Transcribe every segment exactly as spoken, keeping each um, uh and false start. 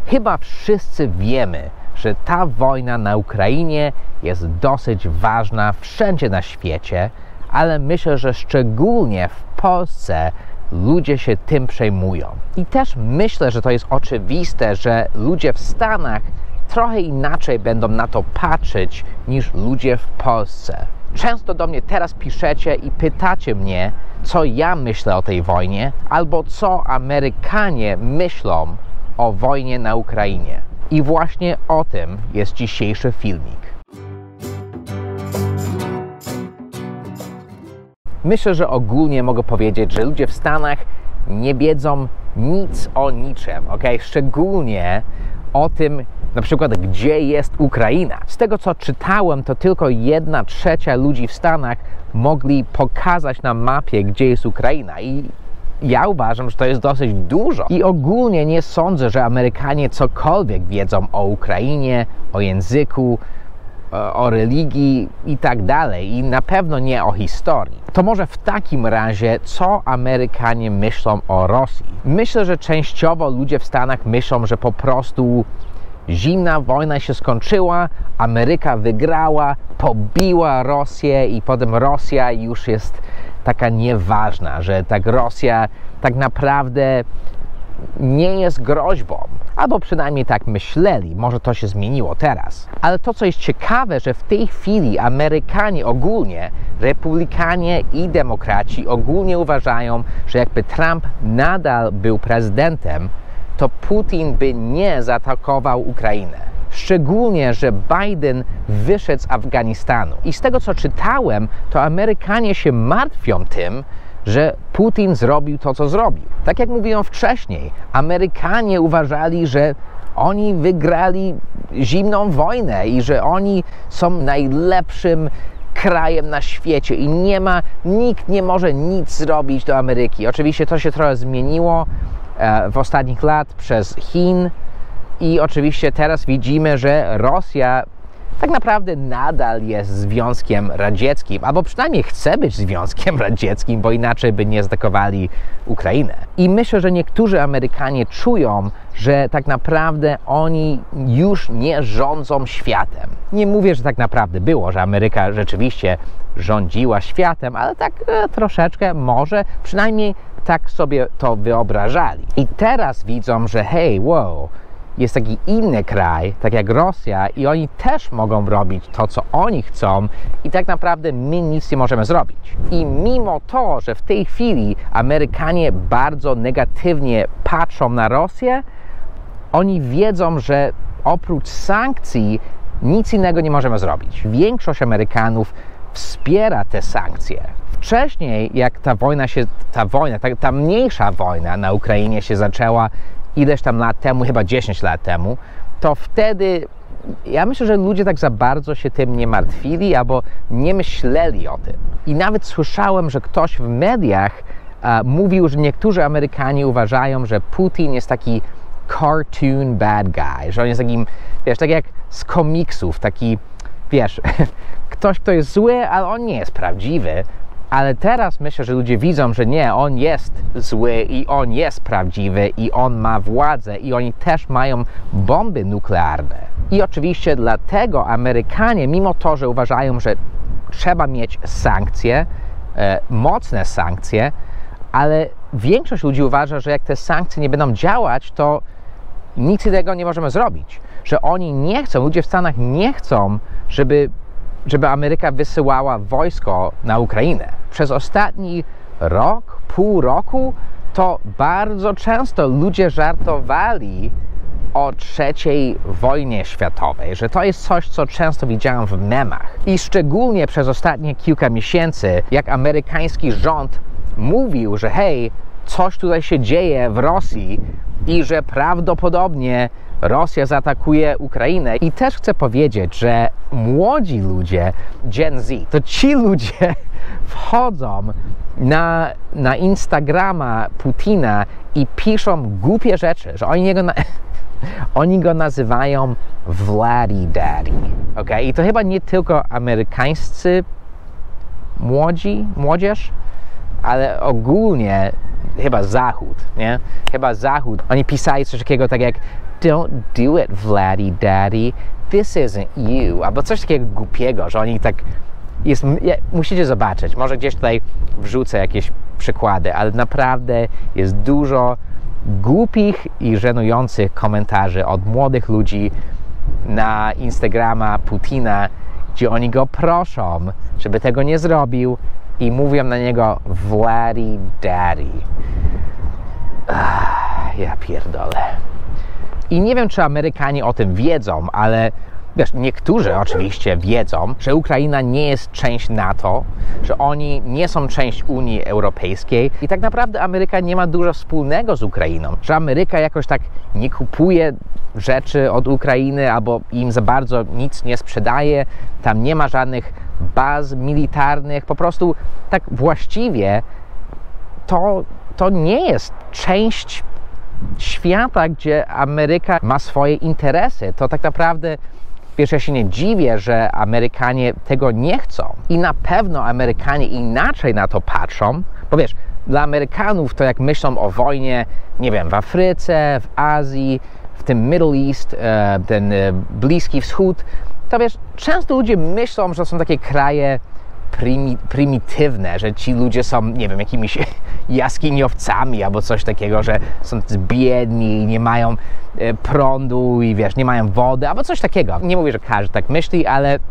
Chyba wszyscy wiemy, że ta wojna na Ukrainie jest dosyć ważna wszędzie na świecie, ale myślę, że szczególnie w Polsce ludzie się tym przejmują. I też myślę, że to jest oczywiste, że ludzie w Stanach trochę inaczej będą na to patrzeć niż ludzie w Polsce. Często do mnie teraz piszecie i pytacie mnie, co ja myślę o tej wojnie, albo co Amerykanie myślą o wojnie na Ukrainie. I właśnie o tym jest dzisiejszy filmik. Myślę, że ogólnie mogę powiedzieć, że ludzie w Stanach nie wiedzą nic o niczym, ok? Szczególnie o tym, na przykład, gdzie jest Ukraina. Z tego, co czytałem, to tylko jedna trzecia ludzi w Stanach mogli pokazać na mapie, gdzie jest Ukraina. I ja uważam, że to jest dosyć dużo. I ogólnie nie sądzę, że Amerykanie cokolwiek wiedzą o Ukrainie, o języku, o religii i tak dalej. I na pewno nie o historii. To może w takim razie, co Amerykanie myślą o Rosji? Myślę, że częściowo ludzie w Stanach myślą, że po prostu zimna wojna się skończyła, Ameryka wygrała, pobiła Rosję i potem Rosja już jest taka nieważna, że tak Rosja tak naprawdę nie jest groźbą. Albo przynajmniej tak myśleli, może to się zmieniło teraz. Ale to, co jest ciekawe, że w tej chwili Amerykanie ogólnie, republikanie i demokraci ogólnie uważają, że jakby Trump nadal był prezydentem, to Putin by nie zaatakował Ukrainę. Szczególnie, że Biden wyszedł z Afganistanu. I z tego, co czytałem, to Amerykanie się martwią tym, że Putin zrobił to, co zrobił. Tak jak mówiłem wcześniej, Amerykanie uważali, że oni wygrali zimną wojnę i że oni są najlepszym krajem na świecie i nie ma, nikt nie może nic zrobić do Ameryki. Oczywiście to się trochę zmieniło w ostatnich latach przez Chin i oczywiście teraz widzimy, że Rosja tak naprawdę nadal jest Związkiem Radzieckim, albo przynajmniej chce być Związkiem Radzieckim, bo inaczej by nie zaatakowali Ukrainę. I myślę, że niektórzy Amerykanie czują, że tak naprawdę oni już nie rządzą światem. Nie mówię, że tak naprawdę było, że Ameryka rzeczywiście rządziła światem, ale tak e, troszeczkę może, przynajmniej tak sobie to wyobrażali. I teraz widzą, że hej, wow, jest taki inny kraj, tak jak Rosja i oni też mogą robić to, co oni chcą i tak naprawdę my nic nie możemy zrobić. I mimo to, że w tej chwili Amerykanie bardzo negatywnie patrzą na Rosję, oni wiedzą, że oprócz sankcji nic innego nie możemy zrobić. Większość Amerykanów wspiera te sankcje. Wcześniej, jak ta wojna się, ta wojna, ta, ta mniejsza wojna na Ukrainie się zaczęła ileś tam lat temu, chyba dziesięć lat temu, to wtedy ja myślę, że ludzie tak za bardzo się tym nie martwili albo nie myśleli o tym. I nawet słyszałem, że ktoś w mediach uh, mówił, że niektórzy Amerykanie uważają, że Putin jest taki cartoon bad guy, że on jest takim, wiesz, tak jak z komiksów, taki, wiesz, ktoś, kto jest zły, ale on nie jest prawdziwy. Ale teraz myślę, że ludzie widzą, że nie, on jest zły i on jest prawdziwy i on ma władzę i oni też mają bomby nuklearne. I oczywiście dlatego Amerykanie, mimo to, że uważają, że trzeba mieć sankcje, e, mocne sankcje, ale większość ludzi uważa, że jak te sankcje nie będą działać, to nic innego nie możemy zrobić. Że oni nie chcą, ludzie w Stanach nie chcą, żeby żeby Ameryka wysyłała wojsko na Ukrainę. Przez ostatni rok, pół roku, to bardzo często ludzie żartowali o trzeciej wojnie światowej, że to jest coś, co często widziałem w memach. I szczególnie przez ostatnie kilka miesięcy, jak amerykański rząd mówił, że hej, coś tutaj się dzieje w Rosji i że prawdopodobnie Rosja zaatakuje Ukrainę. I też chcę powiedzieć, że młodzi ludzie, Gen Z, to ci ludzie wchodzą na, na Instagrama Putina i piszą głupie rzeczy, że oni go, na, oni go nazywają Vladdy Daddy. Okay? I to chyba nie tylko amerykańscy młodzi, młodzież, ale ogólnie chyba Zachód, nie? Chyba Zachód. Oni pisali coś takiego tak jak don't do it, Vladdy Daddy, this isn't you, albo coś takiego głupiego, że oni tak jest, musicie zobaczyć, może gdzieś tutaj wrzucę jakieś przykłady, ale naprawdę jest dużo głupich i żenujących komentarzy od młodych ludzi na Instagrama Putina, gdzie oni go proszą, żeby tego nie zrobił i mówią na niego Vladdy Daddy. Ach, ja pierdolę. I nie wiem, czy Amerykanie o tym wiedzą, ale wiesz, niektórzy oczywiście wiedzą, że Ukraina nie jest część NATO, że oni nie są część Unii Europejskiej i tak naprawdę Ameryka nie ma dużo wspólnego z Ukrainą, że Ameryka jakoś tak nie kupuje rzeczy od Ukrainy albo im za bardzo nic nie sprzedaje, tam nie ma żadnych baz militarnych, po prostu tak właściwie to, to nie jest część świata, gdzie Ameryka ma swoje interesy. To tak naprawdę, wiesz, ja się nie dziwię, że Amerykanie tego nie chcą. I na pewno Amerykanie inaczej na to patrzą, bo wiesz, dla Amerykanów to jak myślą o wojnie, nie wiem, w Afryce, w Azji, w tym Middle East, ten Bliski Wschód, to wiesz, często ludzie myślą, że są takie kraje Primi, prymitywne, że ci ludzie są, nie wiem, jakimiś jaskiniowcami albo coś takiego, że są biedni, nie mają e, prądu i wiesz, nie mają wody, albo coś takiego. Nie mówię, że każdy tak myśli, ale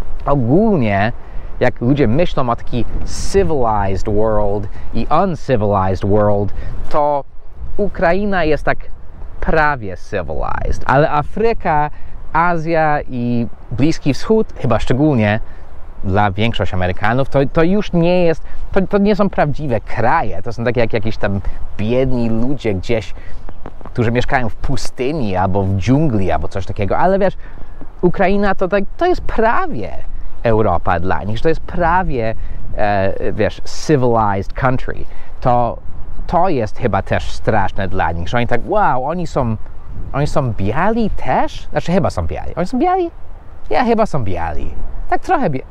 ogólnie jak ludzie myślą o taki civilized world i uncivilized world, to Ukraina jest tak prawie civilized, ale Afryka, Azja i Bliski Wschód, chyba szczególnie dla większości Amerykanów, to, to już nie jest, to, to nie są prawdziwe kraje, to są takie jak jakieś tam biedni ludzie gdzieś, którzy mieszkają w pustyni albo w dżungli, albo coś takiego, ale wiesz, Ukraina to, to, to jest prawie Europa dla nich, że to jest prawie, e, wiesz, civilized country. To, to jest chyba też straszne dla nich, że oni tak, wow, oni są, oni są biali też? Znaczy chyba są biali. Oni są biali? Ja chyba są biali. Tak trochę biali.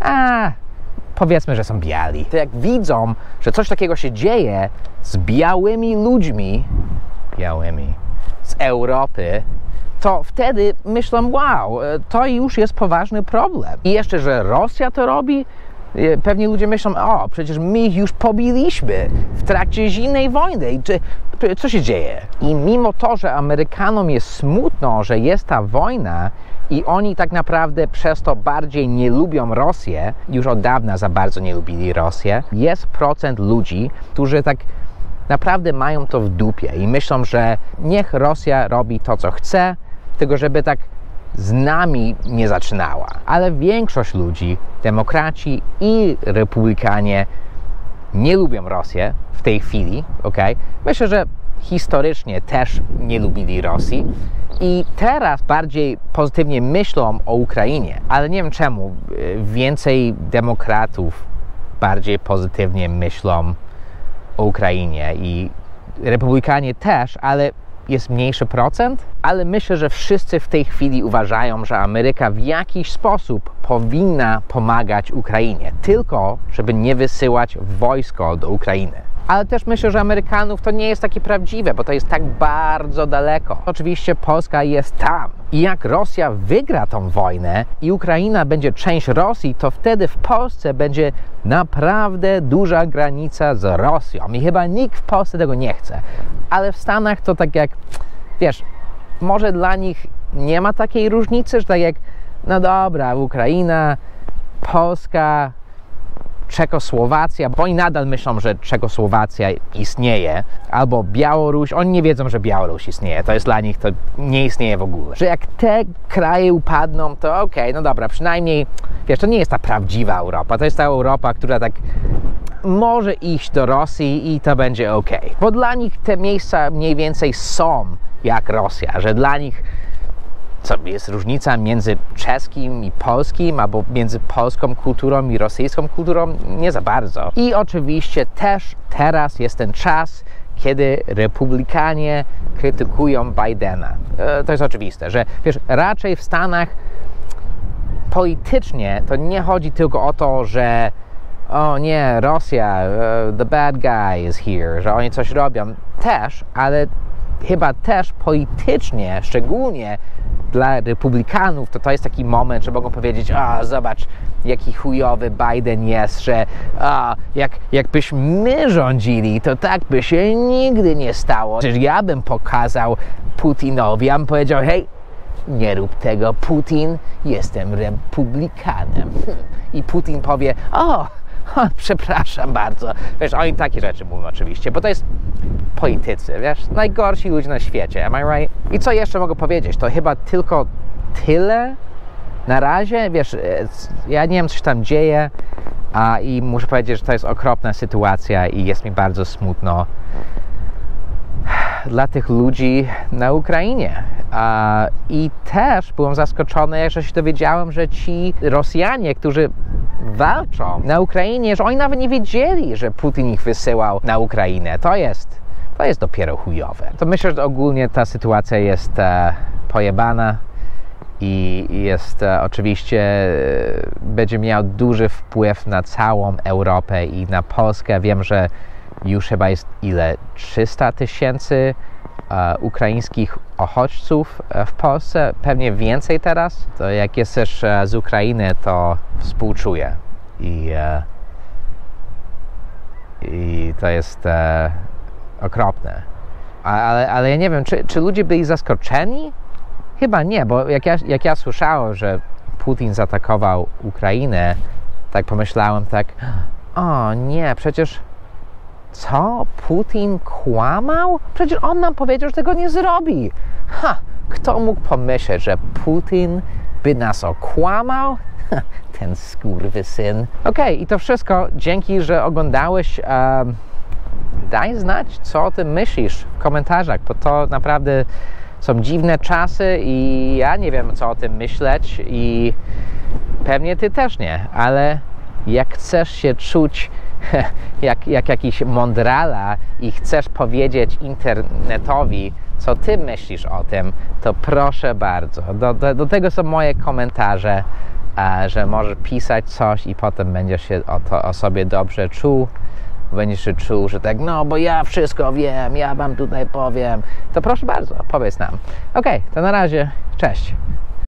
A, powiedzmy, że są biali. To jak widzą, że coś takiego się dzieje z białymi ludźmi, białymi, z Europy, to wtedy myślą, wow, to już jest poważny problem. I jeszcze, że Rosja to robi, pewnie ludzie myślą, o, przecież my ich już pobiliśmy w trakcie zimnej wojny. I czy, co się dzieje? I mimo to, że Amerykanom jest smutno, że jest ta wojna i oni tak naprawdę przez to bardziej nie lubią Rosję, już od dawna za bardzo nie lubili Rosję, jest procent ludzi, którzy tak naprawdę mają to w dupie i myślą, że niech Rosja robi to, co chce, tylko żeby tak z nami nie zaczynała. Ale większość ludzi, demokraci i republikanie, nie lubią Rosję w tej chwili, ok? Myślę, że historycznie też nie lubili Rosji i teraz bardziej pozytywnie myślą o Ukrainie, ale nie wiem czemu więcej demokratów bardziej pozytywnie myślą o Ukrainie i republikanie też, ale jest mniejszy procent, ale myślę, że wszyscy w tej chwili uważają, że Ameryka w jakiś sposób powinna pomagać Ukrainie, tylko żeby nie wysyłać wojsko do Ukrainy. Ale też myślę, że Amerykanów to nie jest takie prawdziwe, bo to jest tak bardzo daleko. Oczywiście Polska jest tam. I jak Rosja wygra tą wojnę i Ukraina będzie część Rosji, to wtedy w Polsce będzie naprawdę duża granica z Rosją. I chyba nikt w Polsce tego nie chce. Ale w Stanach to tak jak, wiesz, może dla nich nie ma takiej różnicy, że tak jak, no dobra, Ukraina, Polska, Czechosłowacja, bo oni nadal myślą, że Czechosłowacja istnieje, albo Białoruś, oni nie wiedzą, że Białoruś istnieje, to jest dla nich, to nie istnieje w ogóle. Że jak te kraje upadną, to okej, okay, no dobra, przynajmniej, wiesz, to nie jest ta prawdziwa Europa, to jest ta Europa, która tak może iść do Rosji i to będzie okej. Okay. Bo dla nich te miejsca mniej więcej są jak Rosja, że dla nich co, jest różnica między czeskim i polskim, albo między polską kulturą i rosyjską kulturą? Nie za bardzo. I oczywiście też teraz jest ten czas, kiedy republikanie krytykują Bidena. E, to jest oczywiste, że wiesz, raczej w Stanach politycznie to nie chodzi tylko o to, że o nie, Rosja, uh, the bad guy is here, że oni coś robią. Też, ale chyba też politycznie, szczególnie dla republikanów, to to jest taki moment, że mogą powiedzieć: a zobacz, jaki chujowy Biden jest, że a, jak, jakbyśmy my rządzili, to tak by się nigdy nie stało. Przecież ja bym pokazał Putinowi, ja bym powiedział: hej, nie rób tego, Putin, jestem republikanem. I Putin powie: o, o, przepraszam bardzo. Wiesz, oni takie rzeczy mówią oczywiście, bo to jest politycy, wiesz, najgorsi ludzie na świecie, am I right? I co jeszcze mogę powiedzieć? To chyba tylko tyle na razie, wiesz, ja nie wiem, co się tam dzieje, a, i muszę powiedzieć, że to jest okropna sytuacja i jest mi bardzo smutno dla tych ludzi na Ukrainie. A, I też byłem zaskoczony, jak się dowiedziałem, że ci Rosjanie, którzy walczą na Ukrainie, że oni nawet nie wiedzieli, że Putin ich wysyłał na Ukrainę. To jest, to jest dopiero chujowe. To myślę, że ogólnie ta sytuacja jest e, pojebana i jest e, oczywiście e, będzie miał duży wpływ na całą Europę i na Polskę. Wiem, że już chyba jest ile? trzysta tysięcy e, ukraińskich uchodźców e, w Polsce, pewnie więcej teraz. To jak jesteś e, z Ukrainy, to współczuję i, e, i to jest e, okropne. A, ale, ale ja nie wiem, czy, czy ludzie byli zaskoczeni? Chyba nie, bo jak ja, jak ja słyszałem, że Putin zaatakował Ukrainę, tak pomyślałem tak: o nie, przecież co? Putin kłamał? Przecież on nam powiedział, że tego nie zrobi. Ha! Kto mógł pomyśleć, że Putin by nas okłamał? Ten skurwysyn. Okej, okay, i to wszystko. Dzięki, że oglądałeś. Um, daj znać, co o tym myślisz w komentarzach, bo to naprawdę są dziwne czasy i ja nie wiem, co o tym myśleć i pewnie ty też nie, ale jak chcesz się czuć jak, jak jakiś mądrala i chcesz powiedzieć internetowi, co ty myślisz o tym, to proszę bardzo. Do, do, do tego są moje komentarze, a, że możesz pisać coś i potem będziesz się o, to, o sobie dobrze czuł. Będziesz się czuł, że tak, no bo ja wszystko wiem, ja wam tutaj powiem. To proszę bardzo, powiedz nam. Okej, okay, to na razie, cześć.